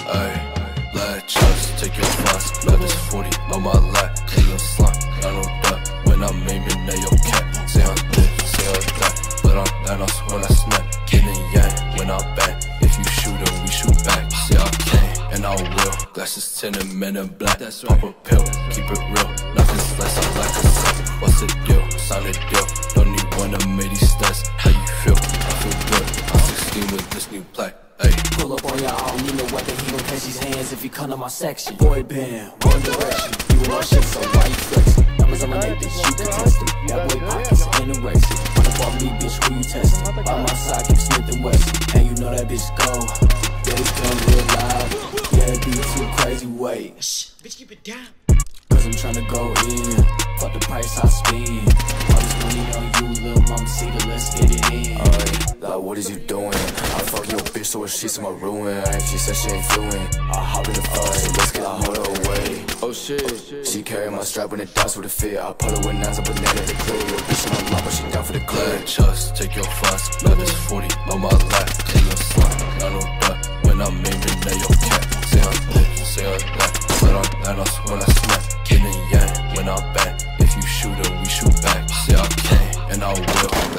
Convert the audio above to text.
Ayy, let just take your fast. Got this 40 on my lap. Say you slime, I know that. When I'm aiming at your cat. Say I'm this, say I'm that. But I'm Thanos when I snap. Yin and yang when I bang. If you shoot him, we shoot back. Say I can, and I will. Glasses tinted, men in black. Pop a pill, keep it real. Nothing's less, I like a set. What's the deal? Sign a deal. Don't need one to make these stats. How you feel? I feel good. I'm 16 with this new plaque. Ay. Pull up on y'all, I don't need no weapon. He gon' catch his hands if he come to my section. Boy band, one direction. You in my shit, so why you flexing? Numbers on my neck, bitch, you can test them. That boy pockets anorexic. Run up on me, bitch, who you testing? By my side, keep Smith and Wesson. And you know that bitch go. Yeah, this gun real loud. Yeah, it be too crazy, wait. Shh, bitch, keep it down. Cause I'm tryna go in. Fuck the price I spend. All this money on you, lil' mama, see the let's get it in. Like, what is you doing? I fuck your bitch so she's my ruin. She said she ain't fluent. I hop in the fight, let's get a hold her away. Oh shit. She carry my strap when it dies with a fit. I pull her with nines, a banana to clear. Your bitch on my lap, but she down for the clear. Let just take your fast. Got this 40 on my lap. Say you slime, I know that. When I'm aiming at your cat. Say I'm this, say I'm that. But I'm Thanos when I snap. Yin and yang when I bang. If you shoot him, we shoot back. Say I can, and I will.